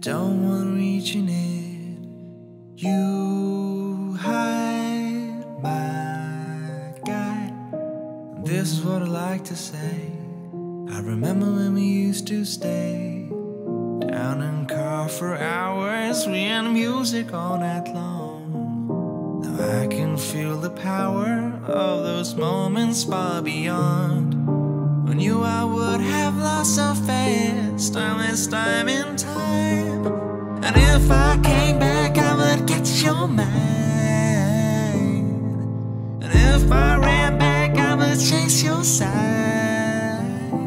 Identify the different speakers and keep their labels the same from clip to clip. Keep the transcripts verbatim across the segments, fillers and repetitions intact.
Speaker 1: don't want reaching it. You hide my guide. This is what I like to say. I remember when we used to stay down in car for hours. We had music all night long. Now I can feel the power of those moments far beyond. When you I would have lost so fast, timeless time in time. And if I came back, I would get your mind. And if I ran back, I would chase your side.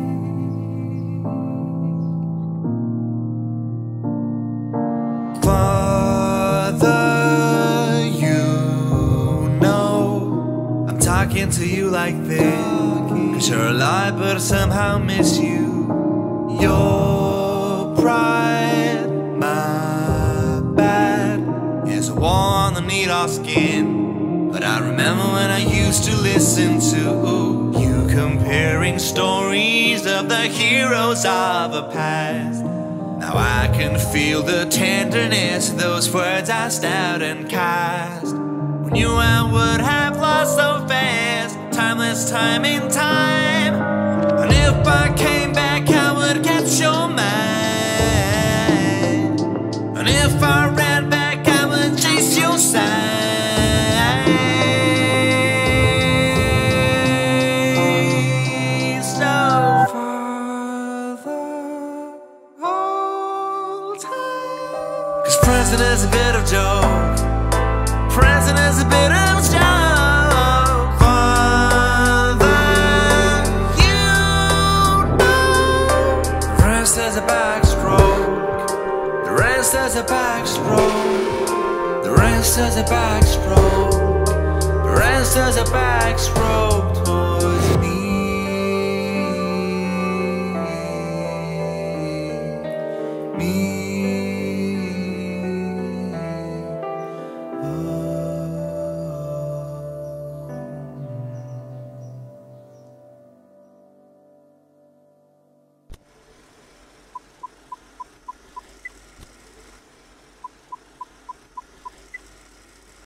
Speaker 1: Father, you know I'm talking to you like this. Cause you're alive but I somehow miss you. Your pride, my bad, is a war underneath our skin. But I remember when I used to listen to you comparing stories of the heroes of the past. Now I can feel the tenderness of those words I stabbed and cast. When you I would have lost so fast, timeless time in time. And if I came back, I would catch your mind. And if I ran back, I would chase your side. So for the whole time. Cause present is a bit of joke. Present is a bit of joke. Father, you know. The rest is a backstroke. The rest is a backstroke. The rest is a backstroke. The rest is a backstroke towards me.